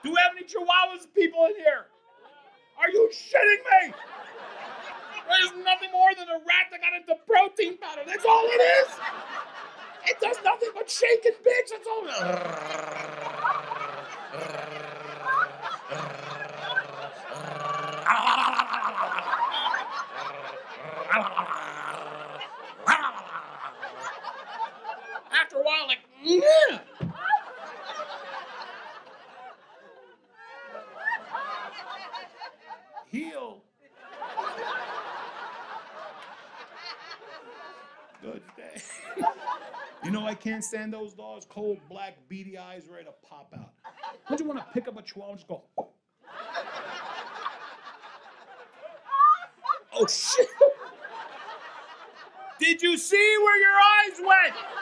Do we have any Chihuahuas people in here? Are you shitting me? There's nothing more than a rat that got into protein powder. That's all it is. It does nothing but shake and bitch. That's all. After a while, like, yeah. Heel. Good day. You know I can't stand those dogs. Cold, black, beady eyes ready to pop out. Don't you want to pick up a Chihuahua and just go? Oh shit! Did you see where your eyes went?